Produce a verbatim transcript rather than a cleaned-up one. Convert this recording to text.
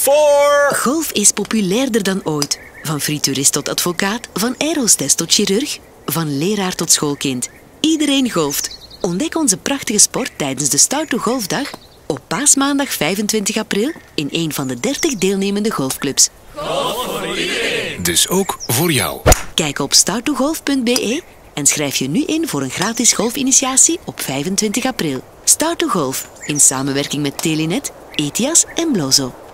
voor... Golf is populairder dan ooit. Van frituurist tot advocaat, van aerostest tot chirurg, van leraar tot schoolkind. Iedereen golft. Ontdek onze prachtige sport tijdens de Start to Golfdag op Paasmaandag vijfentwintig april in een van de dertig deelnemende golfclubs. Golf voor iedereen. Dus ook voor jou. Kijk op start to golf punt b e en schrijf je nu in voor een gratis golfinitiatie op vijfentwintig april. Start to Golf, in samenwerking met Telenet, Etias en Blozo.